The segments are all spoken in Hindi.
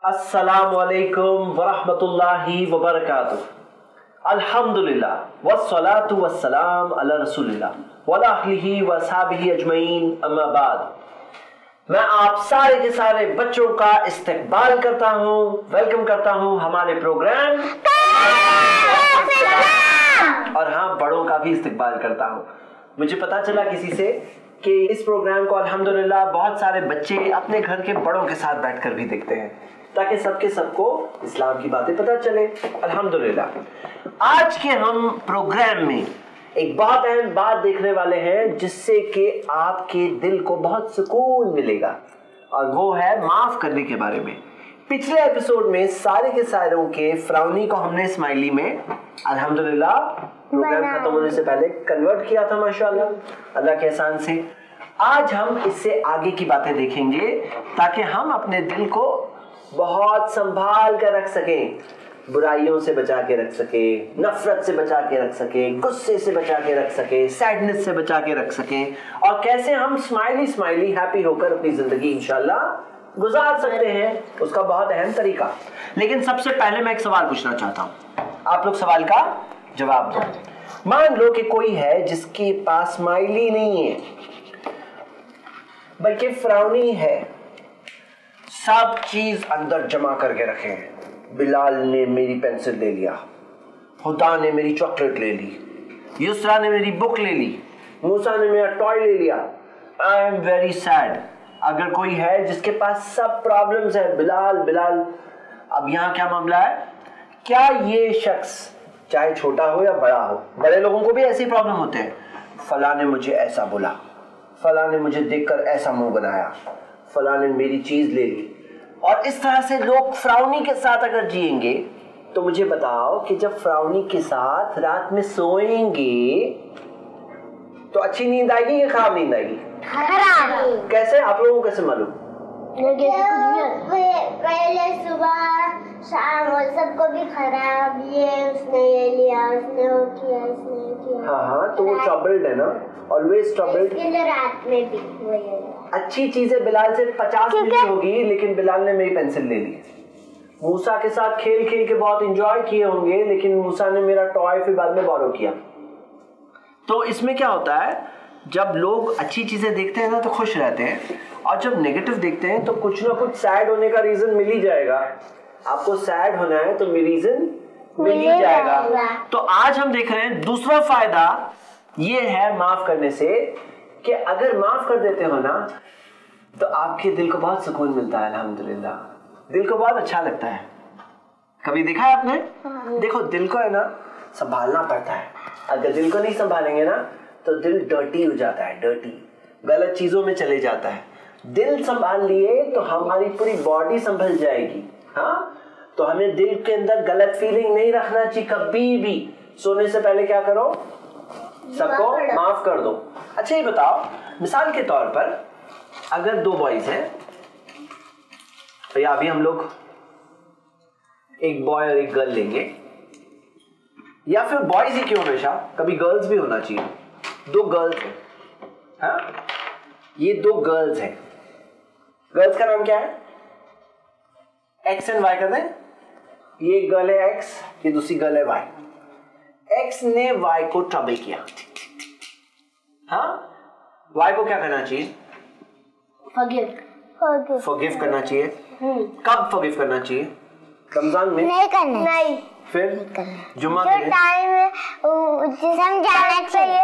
अस्सलामु अलैकुम वरहमतुल्लाहि वबरकातुह। अल्हम्दुलिल्लाह वस्सलातु वस्सलाम अला रसूलिल्लाह वला अहलिही व अस्हाबिही अजमईन, अम्मा बाद। मैं आप सारे के सारे बच्चों का इस्तकबाल करता हूँ, वेलकम करता हूँ हमारे प्रोग्राम और हाँ, बड़ों का भी इस्तकबाल करता हूँ। मुझे पता चला किसी से कि इस प्रोग्राम को अल्हम्दुलिल्लाह बहुत सारे बच्चे अपने घर के बड़ों के साथ बैठकर भी देखते हैं, ताकि सबको इस्लाम की बातें पता चले। अल्हम्दुलिल्लाह आज के हम प्रोग्राम में एक बहुत अहम बात देखने वाले हैं, जिससे कि आपके दिल को बहुत सुकून मिलेगा, और वो है माफ करने के बारे में। पिछले एपिसोड में सारे के सारों के फ्राउनी को हमने स्माइली में अल्हम्दुलिल्लाह प्रोग्राम खत्म होने से पहले कन्वर्ट किया था, माशाल्लाह, अल्लाह के एहसान से। आज हम इससे आगे की बातें देखेंगे, ताकि हम अपने दिल को बहुत संभाल कर रख सकें, बुराइयों से बचा के रख सके, नफरत से बचा के रख सके, गुस्से से बचा के रख सके, सैडनेस से बचा के रख सके, और कैसे हम स्माइली हैप्पी होकर अपनी जिंदगी इंशाल्लाह गुजार सकते हैं, उसका बहुत अहम तरीका। लेकिन सबसे पहले मैं एक सवाल पूछना चाहता हूं, आप लोग सवाल का जवाब दो। मान लो कि कोई है जिसके पास स्माइली नहीं है, बल्कि फ्राउनी है, सब चीज अंदर जमा करके रखे हैं। बिलाल ने मेरी पेंसिल ले लिया, हुदा ने मेरी चॉकलेट ले ली, युसरा ने मेरी बुक ले ली, मूसा ने मेरा टॉय ले लिया। I am very sad. अगर कोई है जिसके पास सब प्रॉब्लम्स है, बिलाल। अब यहाँ क्या मामला है? क्या ये शख्स चाहे छोटा हो या बड़ा हो, बड़े लोगों को भी ऐसी प्रॉब्लम होते हैं, फला ने मुझे ऐसा बोला, फला ने मुझे देखकर ऐसा मुंह बनाया, फला ने मेरी चीज ले ली, और इस तरह से लोग फ्राउनी के साथ अगर जिएंगे, तो मुझे बताओ कि जब फ्राउनी के साथ रात में सोएंगे तो अच्छी नींद आएगी या खराब नींद आएगी? खराब। कैसे? आप लोगों को कैसे मालूम? पहले सुबह शाम और सबको भी खराब, ये उसने ये लिया, उसने वो किया, उसने किया। हाँ, तो वो ट्रबल्ड है ना, ऑलवेज ट्रबल्ड। रात में भी वही। अच्छी चीजें बिलाल से 50 मिली होगी, लेकिन बिलाल ने मेरी पेंसिल ले ली। मूसा के साथ खेल के बहुत एंजॉय किए होंगे, लेकिन मूसा ने मेरा टॉय फिर बाद में बोरो किया। तो इसमें क्या होता है, जब लोग अच्छी चीजें देखते हैं ना तो खुश रहते हैं, और जब नेगेटिव देखते हैं तो कुछ ना कुछ सैड होने का रीजन मिल ही जाएगा। आपको सैड होना है तो रीजन मिल ही जाएगा। तो आज हम देख रहे हैं दूसरा फायदा ये है माफ करने से, कि अगर माफ कर देते हो ना तो आपके दिल को बहुत सुकून मिलता है। अल्हम्दुलिल्लाह, दिल को बहुत अच्छा लगता है। कभी देखा है आपने? देखो, दिल को है ना संभालना पड़ता है। अगर दिल को नहीं संभालेंगे ना तो दिल डर्टी हो जाता है, डर्टी, गलत चीजों में चले जाता है। दिल संभाल लिए तो हमारी पूरी बॉडी संभल जाएगी। हाँ, तो हमें दिल के अंदर गलत फीलिंग नहीं रखना चाहिए कभी भी। सोने से पहले क्या करो? सबको माफ कर दो। अच्छा, ये बताओ, मिसाल के तौर पर अगर दो बॉयज हैं, तो या अभी हम लोग एक बॉय और एक गर्ल लेंगे, या फिर बॉयज ही क्यों, हमेशा कभी गर्ल्स भी होना चाहिए। दो गर्ल्स हैं, हाँ, ये दो गर्ल्स हैं। गर्ल्स का नाम क्या है? एक्स एंड वाई कर दें। ये गर्ल है एक्स, ये दूसरी गर्ल है वाई। एक्स ने वाई को ट्रबल किया, हाँ, वाई को क्या करना चाहिए? फॉरगिव करना चाहिए। कब फॉरगिव करना चाहिए? रमजान में नहीं करना, नहीं, फिर जुम्मा जो टाइम समझाना चाहिए।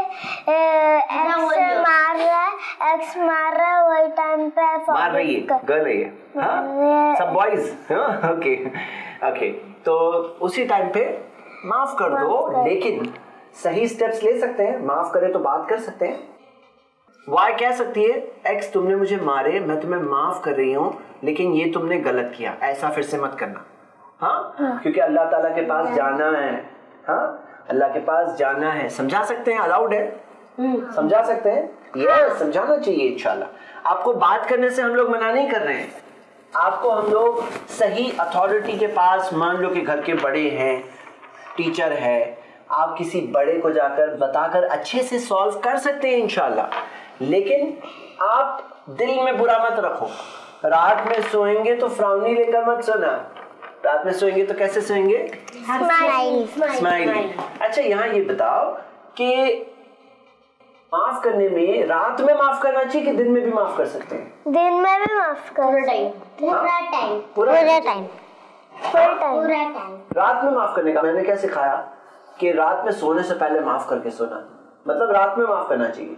एक्स मार रहा है वही टाइम पे मार रही है, गर्ल रही है, हाँ, सब बॉयज। ओके, तो उसी टाइम पे माफ कर दो, लेकिन सही स्टेप्स ले सकते हैं। माफ करे तो बात कर सकते हैं। वाई कह सकती है, एक्स तुमने मुझे मारे, मैं तुम्हें माफ कर रही हूँ, लेकिन ये तुमने गलत किया, ऐसा फिर से मत करना। हाँ, क्योंकि अल्लाह ताला के पास जाना है। हाँ, अल्लाह के पास जाना है। समझा सकते हैं, अलाउड है, समझा सकते हैं, ये समझाना चाहिए इंशाल्लाह। आपको बात करने से हम लोग मना नहीं कर रहे हैं, आपको हम लोग सही अथॉरिटी के पास, मान लो कि घर के बड़े हैं, टीचर है, आप किसी बड़े को जाकर बताकर अच्छे से सॉल्व कर सकते हैं इंशाल्लाह। लेकिन आप दिल में बुरा मत रखो, रात में सोएंगे तो फ्राउनी लेकर मत सोना, रात में सोएंगे तो कैसे सोएंगे? स्माइली। अच्छा यहाँ ये बताओ कि माफ करने में रात में माफ करना चाहिए कि दिन में भी माफ कर सकते हैं? दिन में भी माफ कर, पूरा टाइम। रात में माफ करने का मैंने क्या सिखाया कि रात में सोने से पहले माफ करके सोना, मतलब रात में माफ करना चाहिए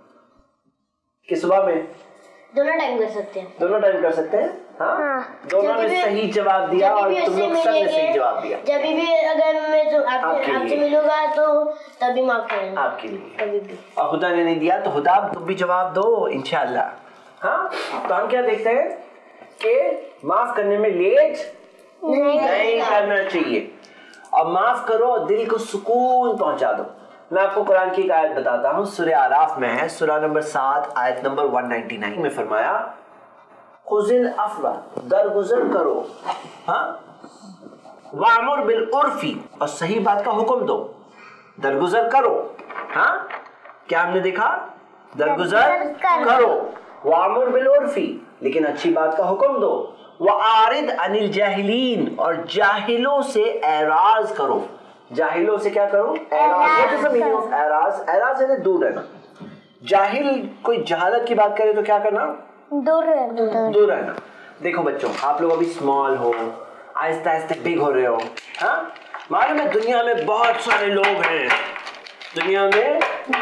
कि सुबह में? दोनों टाइम कर सकते हैं। दोनों टाइम कर सकते हैं। हाँ, दोनों ने सही जवाब दिया और तुम लोग सब ने सही जवाब दिया। जब भी अगर मैं आपसे मिलूंगा तो तभी माफ करेंगे आपके लिए, कभी भी। और खुदा ने नहीं दिया तो खुदा तुम भी जवाब दो इंशाल्लाह। हाँ, तो हम क्या देखते हैं कि माफ करने में लेट नहीं करना चाहिए और माफ करो और दिल को सुकून पहुंचा दो। मैं आपको कुरान की एक आयत बताता हूँ, सूरह आराफ में है, सूरह नंबर 7 आयत नंबर 199 में फरमाया खुज़िल अफ़वा, दरगुजर करो, हाँ, वामुर बिल उर्फी, और सही बात का हुक्म दो, दरगुजर करो। हाँ, क्या हमने देखा? दरगुजर करो, वामुर बिल उर्फी, लेकिन अच्छी बात का हुक्म दो, वआरिद अनिल जाहिलीन, और जाहिलों से एराज करो। जाहिलों से क्या करो? एराज। एराज यानी दूर रहना। जाहिल कोई जहालत की बात करे तो क्या करना? दूर रहना। देखो बच्चों, आप लोग अभी स्मॉल हो, आहिस्ते आहिस्ते बिग हो रहे हो। हाँ, मालूम है दुनिया में बहुत सारे लोग हैं, दुनिया में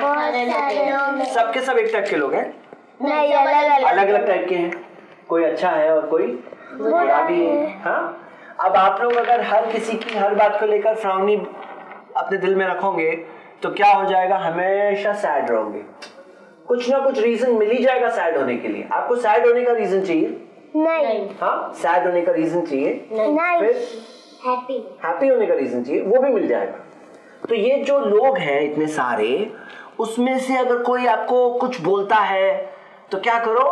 सबके सब एक टाइप के लोग हैं? नहीं, अलग अलग टाइप के हैं। कोई अच्छा है और कोई बुरा भी है। हाँ, अब आप लोग अगर हर किसी की हर बात को लेकर फ्राउनी अपने दिल में रखोगे तो क्या हो जाएगा? हमेशा सैड रहोगे। कुछ ना कुछ रीजन मिल ही जाएगा सैड होने के लिए। आपको सैड होने का रीजन चाहिए? नहीं। हाँ, सैड होने का रीजन चाहिए? नहीं। फिर हैप्पी होने का रीजन चाहिए, वो भी मिल जाएगा। तो ये जो लोग हैं इतने सारे, उसमें से अगर कोई आपको कुछ बोलता है तो क्या करो?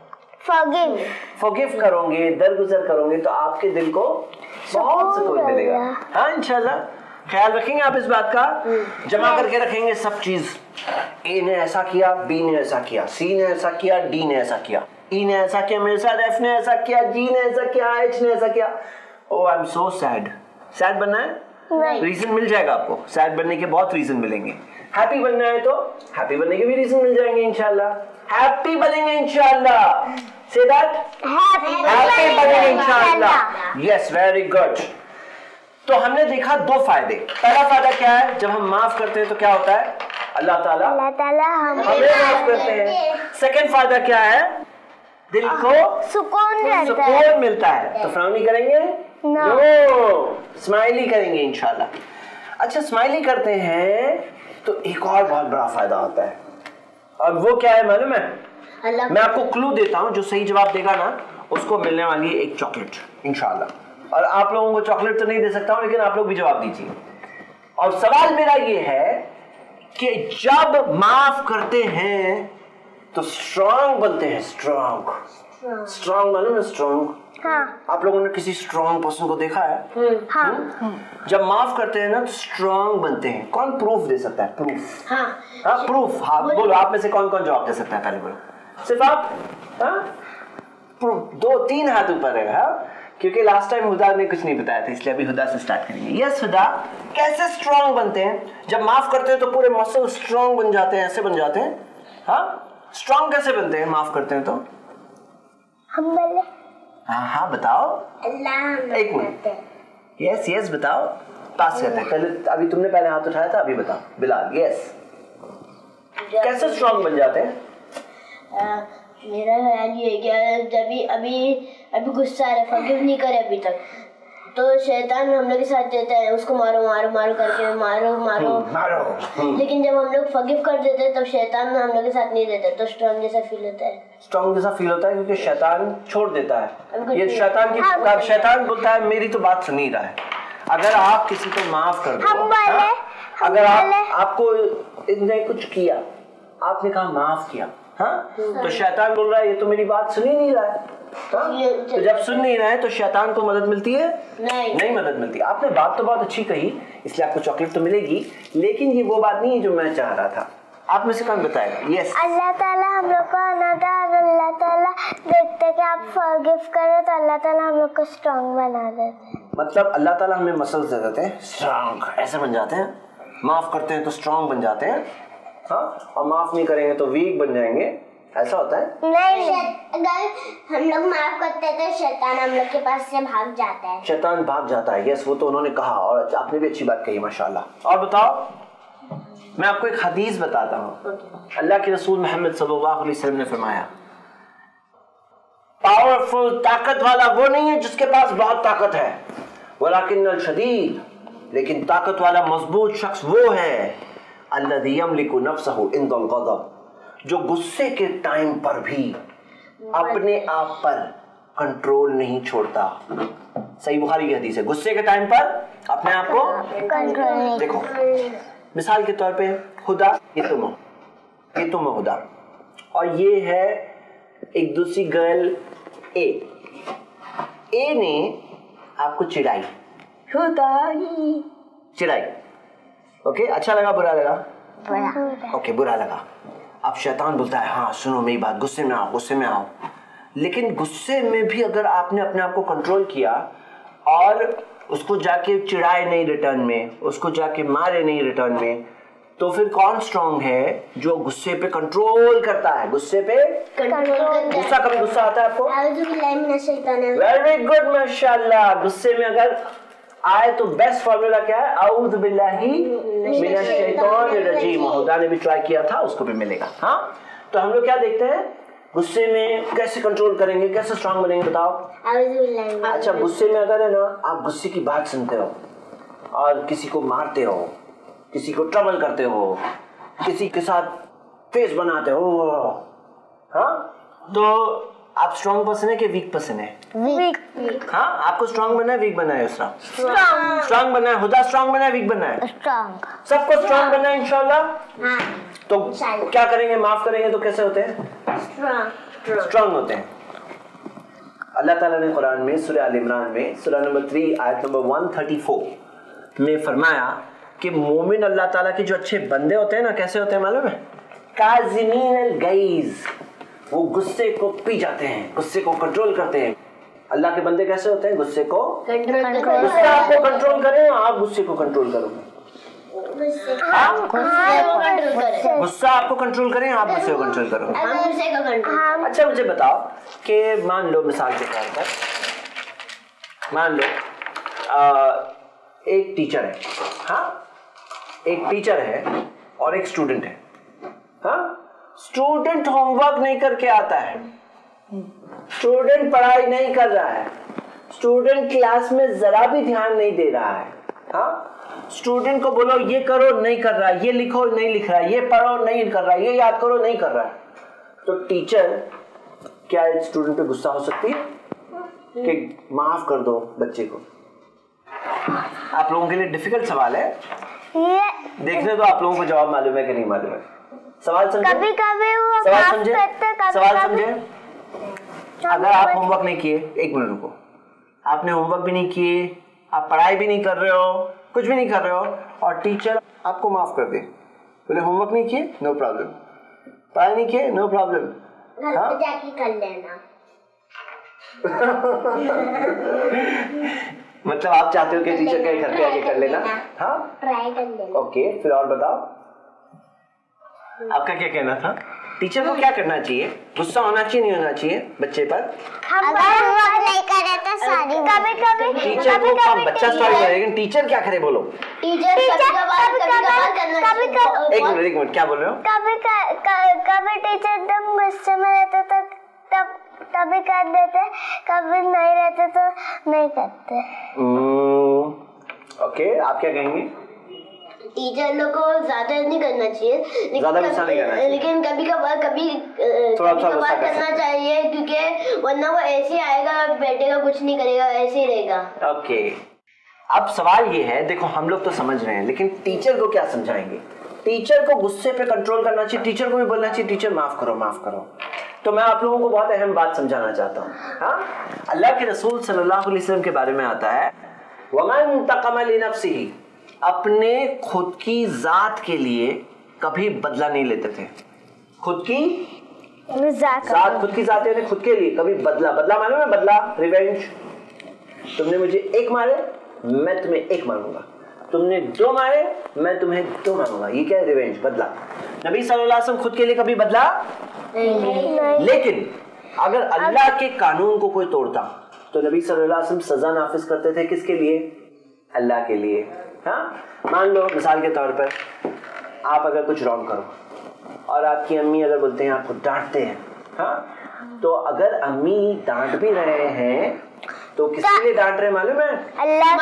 फॉरगिव करोगे, दरगुजर करोगे तो आपके दिल को बहुत सुकून मिलेगा। हाँ, इंशाल्लाह। ख्याल रखेंगे आप इस बात का, जमा करके रखेंगे सब चीज। ए ने ऐसा किया, बी ने ऐसा किया, सी ने ऐसा किया, डी ने ऐसा किया, ई ने ऐसा किया मेरे साथ, एफ ने ऐसा किया, जी ने ऐसा किया, एच ने ऐसा किया। Oh I am so sad. Sad बनना है? रीजन मिल जाएगा आपको। सैड बनने के बहुत रीजन मिलेंगे। हैप्पी बनना है तो हैप्पी बनने के भी रीजन मिल जाएंगे इंशाल्लाह। हैप्पी बनेंगे इंशाल्लाह। से दैट हैप्पी बनेंगे इंशाल्लाह। Yes, very good. तो हमने देखा दो फायदे। पहला फायदा क्या है? जब हम माफ करते हैं तो क्या होता है? अल्लाह ताला हमें माफ करते हैं। सेकंड फायदा क्या है? दिल को सुकून मिलता है। तो फ्राउनी करेंगे? नो, स्माइली करेंगे इंशाल्लाह। अच्छा, स्माइली करते हैं तो एक और बहुत बड़ा फायदा होता है, और वो क्या है मालूम है? मैं आपको क्लू देता हूँ, जो सही जवाब देगा ना उसको मिलने वाली है एक चॉकलेट इंशाल्लाह। और आप लोगों को चॉकलेट तो नहीं दे सकता हूँ, लेकिन आप लोग भी जवाब दीजिए। और सवाल मेरा ये है कि जब माफ करते हैं तो स्ट्रांग बनते हैं। स्ट्रांग मालूम है? स्ट्रांग। हाँ। आप लोगों ने किसी स्ट्रांग पर्सन को देखा है? हाँ। जब माफ करते हैं ना तो स्ट्रांग बनते हैं। कौन प्रूफ दे सकता है? प्रूफ। हाँ, प्रूफ। हाँ, बोलो आप में से कौन कौन जवाब दे सकता है? पहले बोलो, सिर्फ आप। हाँ, प्रूफ। 2-3 हाथ ऊपर है। हाँ, क्योंकि लास्ट टाइम हुदा ने कुछ नहीं बताया था, इसलिए अभी हुदा से स्टार्ट करेंगे। यस हुदा, कैसे स्ट्रांग बनते हैं? जब माफ करते हैं तो पूरे मसल स्ट्रांग बन जाते हैं, ऐसे बन जाते हैं। हाँ, स्ट्रांग कैसे बनते हैं माफ करते हैं तो? हम बोले। हाँ, बताओ। एक मिनट। यस, बताओ। पास करते हैं। पहले अभी तुमने पहले हाथ उठाया था, अभी बताओ बिलाल। यस, कैसे स्ट्रांग बन जाते हैं? मेरा ख्याल ये है कि जब अभी गुस्सा आ रहा है, फॉरगिव नहीं करे अभी तक, तो शैतान हम लोग के साथ देता है उसको मारो करके मारो। लेकिन जब हम लोग फॉरगिव कर देते हैं तब शैतान हम लोग के साथ नहीं देता, तो स्ट्रांग जैसा फील होता है। स्ट्रांग जैसा फील होता है क्योंकि शैतान छोड़ देता है। ये शैतान बोलता है मेरी तो बात सुन ही रहा है। अगर आप किसी को माफ कर दो, अगर आपको इसने कुछ किया, आपने कहा माफ किया, हाँ, तो शैतान बोल रहा है ये तो मेरी बात सुन ही नहीं रहा है। तो जब सुन नहीं रहा है तो शैतान को मदद मिलती है? नहीं मदद मिलती। आपने बात तो बहुत अच्छी कही, इसलिए आपको चॉकलेट तो मिलेगी, लेकिन ये वो बात नहीं है जो मैं चाह रहा था। आप में से कौन बताएगा? यस। अल्लाह ताला हम लोग को अनाथा, अल्लाह ताला देखते हैं कि आप फॉरगिव करें तो अल्लाह ताला हम लोग को स्ट्रांग बना देते हैं। मतलब अल्लाह ताला हमें मसल्स दे देते हैं, स्ट्रांग ऐसे बन जाते हैं, माफ करते हैं तो स्ट्रांग बन जाते हैं, हाँ, और माफ नहीं करेंगे तो वीक बन जाएंगे, ऐसा होता है? नहीं, अगर हम लोग माफ करते हैं तो शैतान हम लोग के पास से भाग जाता है। शैतान भाग जाता है, यस, वो तो उन्होंने कहा और आपने भी अच्छी बात कही माशाल्लाह। और बताओ, मैं आपको एक हदीस बताता हूँ। अल्लाह के रसूल मोहम्मद सल्लल्लाहु अलैहि वसल्लम ने फरमाया, पावरफुल ताकत वाला वो नहीं है जिसके पास बहुत ताकत है, वलाकिन्नल शदीद, लेकिन ताकत वाला मजबूत शख्स वो है अल्लज़ी यमलिकु नफ्सहु इंदल गज़ब, जो गुस्से के टाइम पर भी अपने आप पर कंट्रोल नहीं छोड़ता। सही बुखारी की हदीस है, गुस्से के टाइम पर अपने आप को कंट्रोल नहीं। देखो मिसाल के तौर पे हुदा, ये तुम हो हुदा, और ये है एक दूसरी गर्ल ए ने आपको चिढ़ाई, चिढ़ाई, ओके, अच्छा लगा बुरा लगा? ओके, बुरा लगा। अब शैतान बोलता है हाँ सुनो मेरी बात, गुस्से में आओ, गुस्से में आओ, लेकिन गुस्से में भी अगर आपने अपने आप को कंट्रोल किया और उसको जाके चिढ़ाए नहीं रिटर्न में, उसको जाके मारे नहीं रिटर्न में, तो फिर कौन स्ट्रांग है? जो गुस्से पे कंट्रोल करता है, गुस्से पे कंट्रोल। गुस्सा कभी गुस्सा आता है आपको? वेरी गुड माशाल्लाह। गुस्से में अगर आए तो बेस्ट फॉर्मूला क्या है? औज़ु बिल्लाहि मिनश शैतानिर रजीम। खुदा ने भी ट्राई किया था, उसको भी मिलेगा। हाँ, तो हम लोग क्या देखते हैं, गुस्से में कैसे कंट्रोल करेंगे, कैसे स्ट्रांग बनेंगे, बताओ। अच्छा, गुस्से में अगर है ना आप गुस्से की बात सुनते हो और किसी को मारते हो, किसी को ट्रबल करते हो, किसी के साथ फेस बनाते हो, हाँ, तो आप स्ट्रांग पर्सन है कि वीक पर्सन है? वीक। हाँ, आपको स्ट्रांग बनना है वीक बनना है? स्ट्रांग बनना है। हुदा स्ट्रांग बनना है वीक बनना है? स्ट्रांग। सबको स्ट्रांग बनना है इंशाल्लाह। हाँ। तो क्या करेंगे? माफ करेंगे तो कैसे होते हैं? स्ट्रांग होते हैं। अल्लाह ताला ने कुरान में सूरह आल इमरान में सूरह नंबर 3 आयत नंबर 134 में फरमाया कि मोमिन अल्लाह ताला के जो अच्छे बंदे होते हैं ना, कैसे होते हैं मालूम है? काज़िमीन अल गैज़, वो गुस्से को पी जाते हैं, गुस्से को कंट्रोल करते हैं। अल्लाह के बंदे कैसे होते हैं? गुस्से को कंट्रोल। गुस्सा आपको कंट्रोल करें, आप गुस्से को कंट्रोल करोगे। गुस्सा आपको कंट्रोल करें, आप गुस्से को कंट्रोल करोगे। अच्छा, मुझे बताओ कि मान लो मिसाल के तौर पर, मान लो एक टीचर है, हाँ, एक टीचर है और एक स्टूडेंट है, हाँ, स्टूडेंट होमवर्क नहीं करके आता है, स्टूडेंट पढ़ाई नहीं कर रहा है, स्टूडेंट क्लास में जरा भी ध्यान नहीं दे रहा है, हाँ, स्टूडेंट को बोलो ये करो नहीं कर रहा है, ये लिखो नहीं लिख रहा है, ये पढ़ो नहीं कर रहा है, ये याद करो नहीं कर रहा है, तो टीचर क्या स्टूडेंट पे गुस्सा हो सकती है कि माफ कर दो बच्चे को? आप लोगों के लिए डिफिकल्ट सवाल है, देखने दो आप लोगों को जवाब मालूम है कि नहीं मालूम है। सवाल समझे? कभी कभी वो सवाल समझे? सवाल समझे? अगर आप होमवर्क नहीं किए, एक मिनट रुको, आपने होमवर्क भी नहीं किए, आप पढ़ाई भी नहीं कर रहे हो, कुछ भी नहीं कर रहे हो, और टीचर आपको माफ कर दे, बोले होमवर्क नहीं किए नो प्रॉब्लम, पढ़ाई नहीं किए नो प्रॉब्लम, घर पे जाके कर लेना। मतलब आप चाहते हो कि टीचर के घर पे आके कर लेना? हाँ, ट्राई कर लेना। ओके, फिर और बताओ आपका क्या कहना था? टीचर को क्या करना चाहिए? गुस्सा होना चाहिए नहीं होना चाहिए बच्चे पर? अगर वो नहीं करे तो सॉरी। कभी कभी टीचर को काम बच्चा सॉरी करे, लेकिन टीचर क्या करे बोलो? टीचर एक मिनट क्या बोल रहे हो? कभी टीचर एकदम गुस्से में रहते तो तभी कर देते, कभी नहीं रहते तो नहीं करते। ओके, आप क्या कहेंगे? टीचर लोग को ज्यादा नहीं करना चाहिए, ज्यादा गुस्सा नहीं करना चाहिए, लेकिन कभी कभार करना चाहिए, क्योंकि वरना वो ऐसे आएगा, बैठेगा, कुछ नहीं करेगा, ऐसे ही रहेगा। ओके, अब सवाल ये है, देखो हम लोग तो समझ रहे हैं, लेकिन टीचर को क्या समझाएंगे? टीचर को गुस्से पे कंट्रोल करना चाहिए, टीचर को भी बोलना चाहिए टीचर माफ करो माफ करो। तो मैं आप लोगों को बहुत अहम बात समझाना चाहता हूँ। हाँ, अल्लाह के रसूल सल्लल्लाहु अलैहि वसल्लम के बारे में आता है, वमन तक़म लिनफ्सिही, अपने खुद की जात के लिए कभी बदला नहीं लेते थे। खुद की जात खुद की जाते थे, खुद के लिए कभी बदला मालूम है? बदला, रिवेंज। तुमने मुझे 1 मारे, मैं तुम्हें 1 मारूंगा। तुमने 2 मारे, मैं तुम्हें 2 मारूंगा। ये क्या है? रिवेंज, बदला। नबी सल्लल्लाहु अलैहि वसल्लम खुद के लिए कभी बदला नहीं। लेकिन अगर अल्लाह के कानून को कोई तोड़ता तो नबी सल्लल्लाहु अलैहि वसल्लम सजा नाफिज करते थे। किसके लिए? अल्लाह के लिए। हाँ, मान लो मिसाल के तौर पर आप अगर कुछ रॉन्ग करो और आपकी अम्मी अगर बोलते हैं, आपको डांटते हैं, हाँ, तो अगर अम्मी डांट भी रहे हैं तो किसके लिए डांट रहे हैं मालूम है? अल्लाह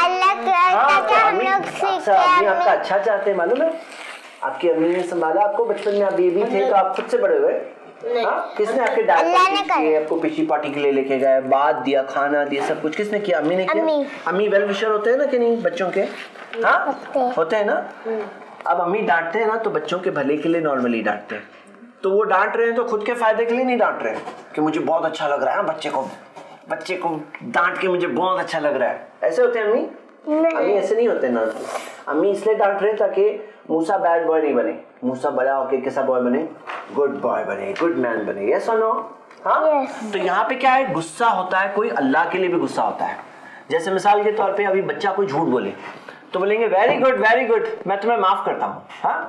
का हम लोग सीखते हैं। आपका अच्छा चाहते हैं मालूम है? आपकी अम्मी ने संभाला आपको, बचपन में आप बेबी थे तो आप खुद से बड़े हुए। हाँ, किसने आपके डांट किए? आपको पिची पार्टी के लिए लेके गए, बात दिया, खाना दिया, सब कुछ किसने किया? अम्मी ने किया। अम्मी वेल विशर होते हैं ना कि नहीं बच्चों के? हाँ, होते हैं ना। अब अम्मी डांटते हैं ना तो बच्चों के भले के लिए नॉर्मली डांटते हैं। तो वो डांट रहे हैं तो खुद के फायदे के लिए नहीं डांट रहे हैं कि मुझे बहुत अच्छा लग रहा है बच्चे को डांट के मुझे बहुत अच्छा लग रहा है। ऐसे होते हैं अम्मी? अम्मी ऐसे नहीं होते ना। अम्मी इसलिए डांट रहे ताकि मूसा बैड बॉय नहीं बने, मूसा बड़ा होके कैसा बॉय बने? गुड बॉय बने, गुड मैन बने। यस और नो? हाँ। तो यहाँ पे क्या है? गुस्सा होता है, कोई अल्लाह के लिए भी गुस्सा होता है। जैसे मिसाल के तौर पे अभी बच्चा कोई झूठ बोले तो बोलेंगे वेरी गुड, मैं तुम्हें माफ करता हूँ।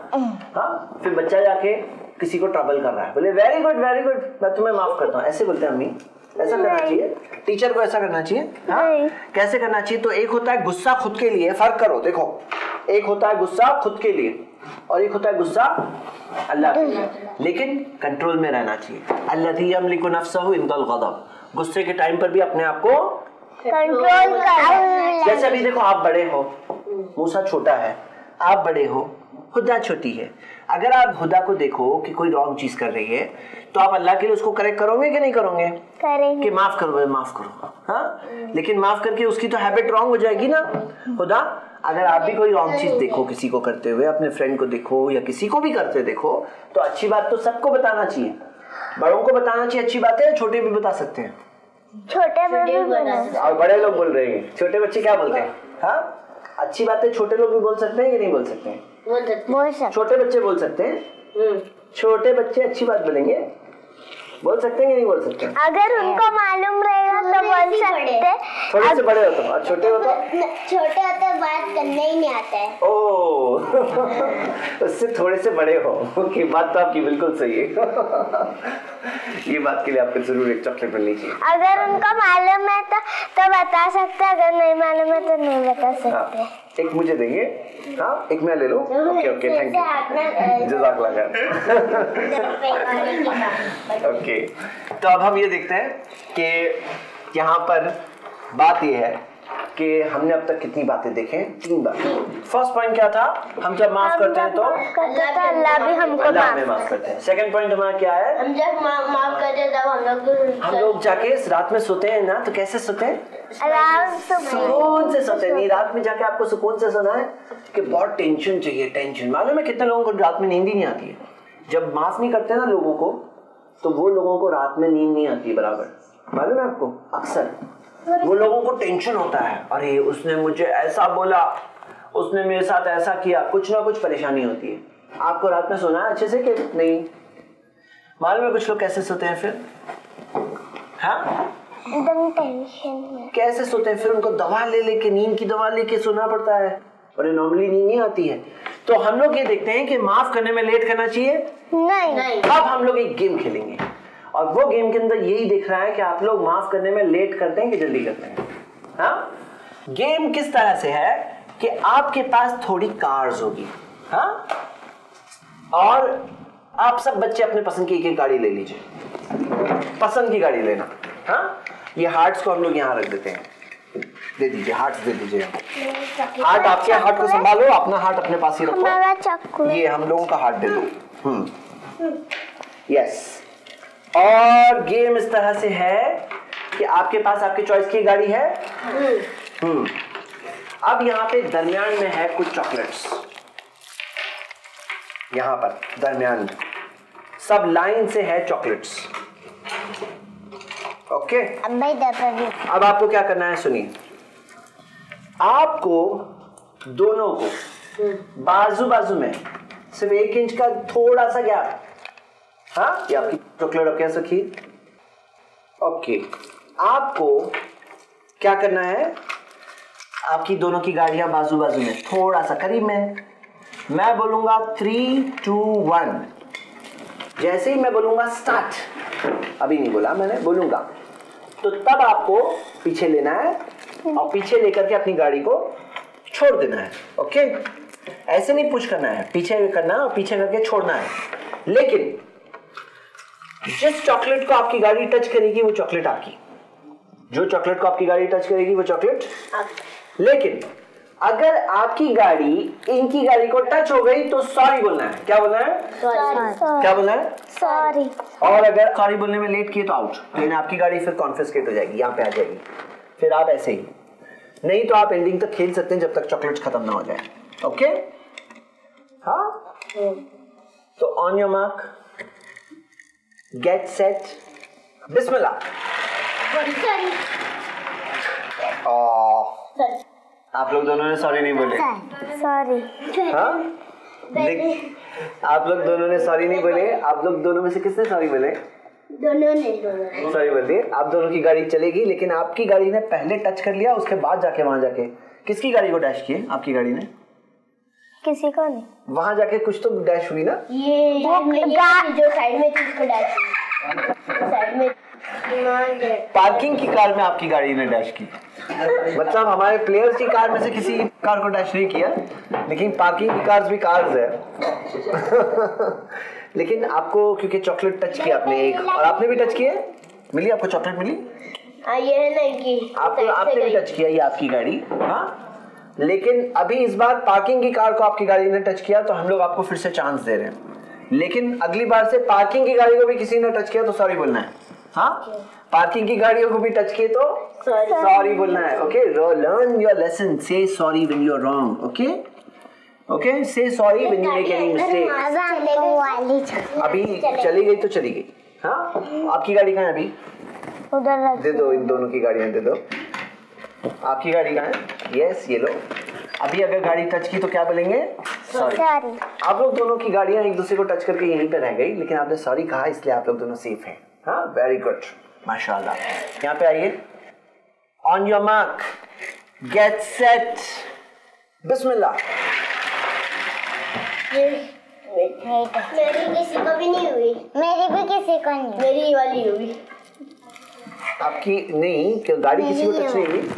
हाँ, फिर बच्चा जाके किसी को ट्रबल कर रहा है, बोले वेरी गुड, मैं तुम्हें माफ करता हूँ। ऐसे बोलते हैं अम्मी? ऐसा करना चाहिए? टीचर को ऐसा करना चाहिए? हाँ, कैसे करना चाहिए? तो एक होता है गुस्सा खुद के लिए, फर्क करो, देखो, एक होता है गुस्सा खुद के लिए और एक होता है गुस्सा अल्लाह के लिए, लेकिन कंट्रोल में रहना चाहिए। अल्लज़ी यमलिकु नफ्सहु इंदल ग़ज़ब, गुस्से के टाइम पर भी अपने आप को कंट्रोल कर। जैसे अभी देखो, आप बड़े हो, मूसा छोटा है, आप बड़े हो, हुदा छोटी है। अगर आप हुदा को देखो कि कोई रॉन्ग चीज कर रही है तो आप अल्लाह के लिए उसको करेक्ट करोगे कि नहीं करोगे? करेंगे। कि माफ करो। हाँ, लेकिन माफ करके उसकी तो हैबिट रॉन्ग हो जाएगी ना। हुदा, अगर आप भी कोई रॉन्ग चीज देखो किसी को करते हुए, अपने फ्रेंड को देखो या किसी को भी करते देखो, तो अच्छी बात तो सबको बताना चाहिए, बड़ों को बताना चाहिए अच्छी बातें, छोटे भी बता सकते हैं। छोटे भी बता। और बड़े लोग बोल रहे हैं, छोटे बच्चे क्या बोलते हैं? हाँ, अच्छी बातें छोटे लोग भी बोल सकते हैं कि नहीं बोल सकते हैं? बोल सकते। छोटे बच्चे बोल सकते हैं। छोटे बच्चे अच्छी बात बोलेंगे, बोल सकते हैं कि नहीं बोल सकते? अगर उनको मालूम रहेगा तो बोल सकते। थोड़े से बड़े हो तो, और छोटे हो तो? छोटे होते बात करने ही नहीं आता है। ओह उससे थोड़े से बड़े हो कि बात तो आपकी बिल्कुल सही है। ये बात के लिए आपको जरूर एक चॉकलेट मिलनी चाहिए। अगर उनको मालूम है तो बता सकते, अगर नहीं मालूम है तो नहीं बता सकते। हाँ, एक मुझे देंगे? हाँ, एक मैं ले लूं? ओके, थैंक यू, जज़ाकल्लाह खैर। ओके, तो अब हम ये देखते हैं कि यहाँ पर बात ये है कि हमने अब तक कितनी बातें देखें? 3 बातें। फर्स्ट पॉइंट क्या था? हम जब माफ करते हैं तो अल्लाह भी हमको माफ करते हैं। सेकंड पॉइंट हमारा क्या है? हम जब माफ करते हैं तब हम लोग जाके रात में सोते हैं ना, तो कैसे सोते हैं? सुकून से सोते नहीं। रात में जाके आपको सुकून से सोना है कि बहुत टेंशन चाहिए, टेंशन। मालूम है कितने लोगों को रात में नींद ही नहीं आती है? जब माफ नहीं करते ना लोगों को, तो वो लोगों को रात में नींद नहीं आती बराबर। मालूम है आपको? अक्सर वो लोगों को टेंशन होता है, अरे उसने मुझे ऐसा बोला, उसने मेरे साथ ऐसा किया, कुछ ना कुछ परेशानी होती है। आपको रात में सोना है अच्छे से कि नहीं? मालूम है कुछ लोग कैसे सोते हैं फिर? हाँ, एकदम टेंशन में कैसे सोते हैं फिर? उनको दवा ले लेके, नींद की दवा लेके सोना पड़ता है और नॉर्मली नींद नहीं आती है। तो हम लोग ये देखते हैं कि माफ करने में लेट करना चाहिए नहीं। अब हम लोग एक गेम खेलेंगे और वो गेम के अंदर यही दिख रहा है कि आप लोग माफ करने में लेट करते हैं कि जल्दी करते हैं। हाँ, गेम किस तरह से है कि आपके पास थोड़ी कार्स होगी, हाँ, और आप सब बच्चे अपने पसंद की एक गाड़ी ले लीजिए, पसंद की गाड़ी लेना। हाँ, ये हार्ट्स को हम लोग यहाँ रख देते हैं, दे दीजिए, हार्ट्स दे दीजिए। हार्ट आपके हार्ट को संभालो, अपना हार्ट अपने पास ही रखो। ये हम लोगों का हार्ट दे दो। यस। और गेम इस तरह से है कि आपके पास आपके चॉइस की गाड़ी है। अब यहाँ पे दरमियान में है कुछ चॉकलेट्स, यहाँ पर दरमियान में सब लाइन से है चॉकलेट्स। ओके, अब आपको क्या करना है सुनिए, आपको दोनों को बाजू बाजू में सिर्फ 1 इंच का थोड़ा सा गैप। हाँ, ये आपकी चॉकलेट अब कैसे रखी। ओके, आपको क्या करना है, आपकी दोनों की गाड़ियां बाजू बाजू में, थोड़ा सा करीब में। मैं बोलूंगा 3, 2, 1। जैसे ही मैं बोलूंगा स्टार्ट, अभी नहीं बोला मैंने, बोलूंगा तो तब आपको पीछे लेना है और पीछे लेकर के अपनी गाड़ी को छोड़ देना है। ओके, ऐसे नहीं पुश करना है, पीछे करना है और पीछे करके छोड़ना है। लेकिन जिस चॉकलेट को आपकी गाड़ी टच करेगी वो चॉकलेट आपकी, जो चॉकलेट को आपकी गाड़ी टच करेगी वो चॉकलेट। लेकिन अगर आपकी गाड़ी इनकी गाड़ी को टच हो गई तो सॉरी बोलना है। क्या बोलना है? सॉरी। क्या बोलना है? सॉरी। और अगर सॉरी बोलने में लेट किए तो आउट, लेकिन आपकी गाड़ी फिर कॉन्फिस्केट हो जाएगी, यहाँ पे आ जाएगी। फिर आप ऐसे ही, नहीं तो आप एंडिंग तक खेल सकते हैं जब तक चॉकलेट्स खत्म ना हो जाए। ओके, हाँ, तो on your mark, get set, बिस्मिल्लाह। आप लोग दोनों ने सॉरी नहीं बोले। सॉरी। हाँ, आप लोग दोनों ने सॉरी नहीं बोले। आप लोग दोनों में से किसने सॉरी बोले? दोनों ने सॉरी बोल दिए। आप दोनों की गाड़ी चलेगी, लेकिन आपकी गाड़ी ने पहले टच कर लिया, उसके बाद जाके वहां जाके किसकी गाड़ी को डैश किए? आपकी गाड़ी ने किसी को नहीं। वहां जाके कुछ तो डैश हुई ना। ये जो साइड में थी उसको डैश की, साइड में पार्किंग की कार में आपकी गाड़ी ने डैश की। मतलब हमारे प्लेयर्स की कार में से किसी कार को डैश नहीं किया, लेकिन पार्किंग की कार्स भी कार्स है। लेकिन आपको क्योंकि चॉकलेट टच किया आपने एक, और आपने भी टच किया, मिली आपको चॉकलेट मिली। ये है ना कि आपने भी टच किया, ये आपकी गाड़ी। हाँ, लेकिन अभी इस बार पार्किंग की कार को आपकी गाड़ी ने टच किया, तो हम लोग आपको फिर से चांस दे रहे हैं। लेकिन अगली बार से पार्किंग की गाड़ी को भी किसी ने टच किया तो सॉरी बोलना है। हाँ, पार्किंग की गाड़ियों को भी टच किए तो सॉरी बोलना है। Okay, learn your lesson, say sorry when you are wrong. Okay, okay, say sorry when you make any mistake. अभी चली गई तो चली गई। हाँ, आपकी गाड़ी कहाँ है अभी? उधर दे दो, इन दोनों की गाड़ियां दे दो। आपकी गाड़ी कहाँ है? यस, ये लो। अभी अगर गाड़ी टच की तो क्या बोलेंगे? सॉरी। आप लोग दोनों की गाड़ियां एक दूसरे को टच करके यहीं पे रह गई, लेकिन आपने सॉरी कहा, इसलिए आप लोग दोनों सेफ हैं। हाँ, वेरी गुड, माशाल्लाह। यहाँ पे आइए, on your mark, get set, बिस्मिल्लाह। मेरी किसी को भी नहीं हुई। मेरी भी किसी को नहीं। मेरी वाली हुई। आपकी नहीं, क्यों गाड़ी किसी को टच नहीं हुई?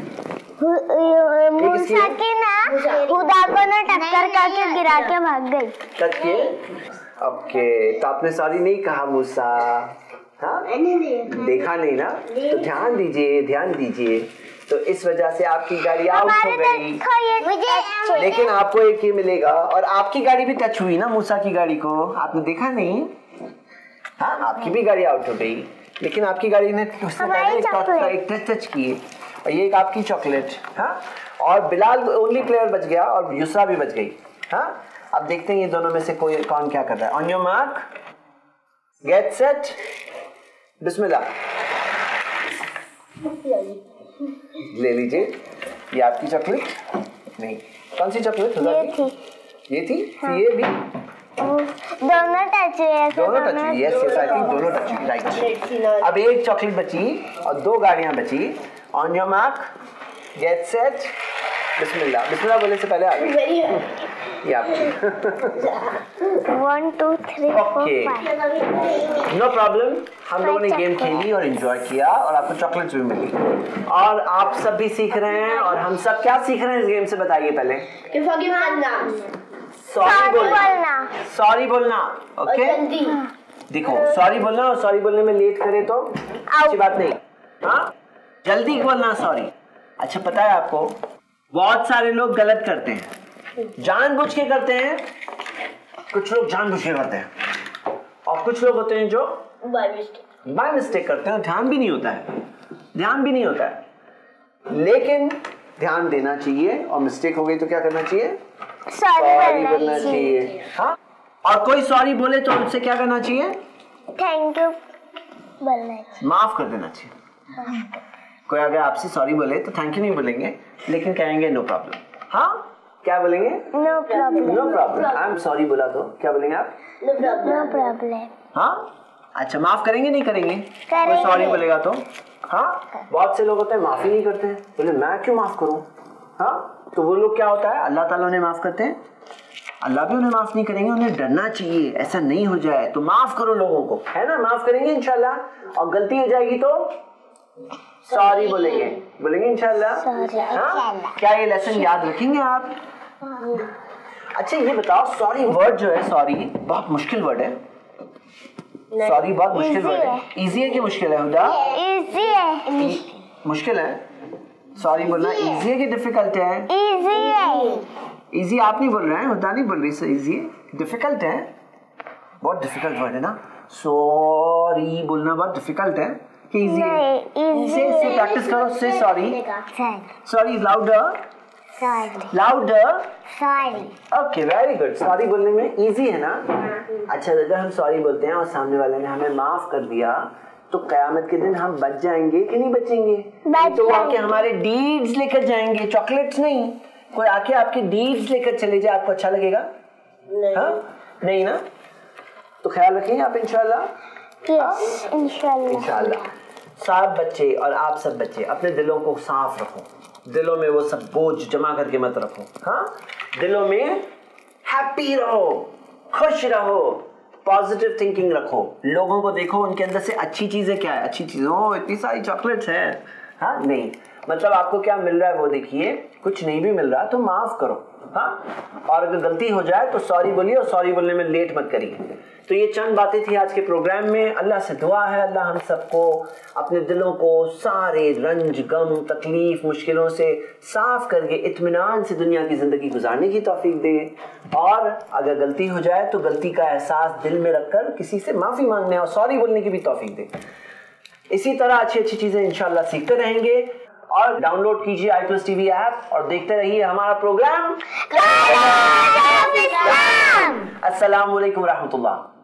मूसा की ना खुदा को ना टक्कर करके गिरा के भाग गई। टच किए? ओके, तो आपने सॉरी नहीं कहा मूसा। हाँ, देखा नहीं ना, तो ध्यान दीजिए, ध्यान दीजिए। तो इस वजह से आपकी गाड़ी आउट हो गई, लेकिन आपको एक ही मिलेगा। और आपकी गाड़ी भी टच हुई ना मूसा की गाड़ी को, आपने देखा नहीं? हाँ, आपकी भी गाड़ी आउट हो गई, लेकिन आपकी गाड़ी ने एक टच किए, और ये एक आपकी चॉकलेट। हाँ, और बिलाल ओनली प्लेयर बच गया और युसरा भी बच गई। हाँ, अब देखते हैं ये दोनों में से कोई कौन क्या कर रहा है। On your mark, get set, बिस्मिल्लाह। ले लीजिए, ये आपकी चॉकलेट नहीं, कौन सी चॉकलेट? ये थी, ये भी दोनों टच हुए। दोनों टच हुई। यस यस, आई थिंक दोनों टच हुई, राइट। अब एक चॉकलेट बची और 2 गाड़ियां बची। On your mark, get set, बिस्मिल्लाह। बिस्मिल्लाह बोलने से पहले आ गई ये आपकी। 1 2 3 4 5। नो प्रॉब्लम, हम लोगों ने गेम खेली और एंजॉय किया, और आपको चॉकलेट्स भी मिली, और आप सब भी सीख रहे हैं। और हम सब क्या सीख रहे हैं इस गेम से, बताइए पहले। सॉरी बोलना, सॉरी बोलना। ओके, देखो, सॉरी बोलना, और सॉरी बोलने में लेट करे तो अच्छी बात नहीं। हाँ, जल्दी बोलना सॉरी। अच्छा, पता है आपको, बहुत सारे लोग गलत करते हैं, जानबूझ के करते हैं। कुछ लोग जानबूझ के करते हैं, और कुछ लोग होते हैं जो बाय मिस्टेक करते हैं, ध्यान भी नहीं होता है, ध्यान भी नहीं होता है। लेकिन ध्यान देना चाहिए, और मिस्टेक हो गई तो क्या करना चाहिए? सॉरी बोलना चाहिए। हाँ, और कोई सॉरी बोले तो उनसे क्या करना चाहिए? थैंक यू बोलना चाहिए, माफ कर देना चाहिए। कोई अगर आपसे सॉरी बोले तो थैंक यू नहीं बोलेंगे, लेकिन कहेंगे नो प्रॉब्लम। हाँ, क्या बोलेंगे? No problem. No problem. I am sorry बोला तो क्या बोलेंगे आप? No problem. No problem. हाँ अच्छा, माफ करेंगे नहीं करेंगे? करेंगे। कोई सॉरी बोलेगा तो? हाँ बहुत से लोग होते हैं माफी नहीं करते हैं, बोले मैं क्यों माफ करूं? हाँ तो वो लोग क्या होता है, अल्लाह ताला उन्हें माफ करते हैं, अल्लाह भी उन्हें माफ नहीं करेंगे। उन्हें डरना चाहिए ऐसा नहीं हो जाए, तो माफ करो लोगों को, है ना? माफ करेंगे इंशाल्लाह, और गलती हो जाएगी तो सॉरी बोलेंगे इंशाल्लाह। हाँ क्या ये लेसन याद रखेंगे आप? अच्छा ये बताओ, सॉरी वर्ड जो है, सॉरी बहुत मुश्किल वर्ड है। सॉरी बहुत मुश्किल वर्ड है। इजी है कि मुश्किल है हुदा? इजी है। मुश्किल है सॉरी बोलना? इजी है कि डिफिकल्ट है? इजी है। इजी आप नहीं बोल रहे हैं, हुदा नहीं बोल रही, सर इजी है। डिफिकल्ट है, बहुत डिफिकल्ट वर्ड है ना, सॉरी बोलना बहुत डिफिकल्ट है कि इजी है? से प्रैक्टिस करो, say sorry. Sorry louder, louder. Sorry. Okay very good. Sorry बोलने में इजी है ना? अच्छा अगर हम सॉरी बोलते हैं और सामने वाले ने हमें माफ कर दिया तो कयामत के दिन हम बच जाएंगे कि नहीं बचेंगे? तो आके हमारे डीड्स लेकर जाएंगे, चॉकलेट्स नहीं। कोई आके आपके डीड्स लेकर चले जाए, आपको अच्छा लगेगा? नहीं ना? तो ख्याल रखेंगे आप इंशाल्लाह। यस इंशाल्लाह। सब बच्चे और आप सब बच्चे अपने दिलों को साफ रखो, दिलों में वो सब बोझ जमा करके मत रखो। हाँ दिलों में हैप्पी रहो, खुश रहो, पॉजिटिव थिंकिंग रखो। लोगों को देखो उनके अंदर से अच्छी चीजें क्या है, अच्छी चीजें, ओ इतनी सारी चॉकलेट्स हैं, हाँ नहीं मतलब आपको क्या मिल रहा है वो देखिए, कुछ नहीं भी मिल रहा तो माफ करो। हाँ और अगर गलती हो जाए तो सॉरी बोलिए, और सॉरी बोलने में लेट मत करिए। तो ये चंद बातें थी आज के प्रोग्राम में। अल्लाह से दुआ है अल्लाह हम सबको अपने दिलों को सारे रंज गम तकलीफ मुश्किलों से साफ करके इत्मीनान से दुनिया की जिंदगी गुजारने की तौफीक दे, और अगर गलती हो जाए तो गलती का एहसास दिल में रखकर किसी से माफी मांगने और सॉरी बोलने की भी तौफीक दे। इसी तरह अच्छी अच्छी चीजें इंशाल्लाह सीखते रहेंगे, और डाउनलोड कीजिए i+TV ऐप और देखते रहिए हमारा प्रोग्राम। अस्सलाम वालेकुम रहमतुल्लाह।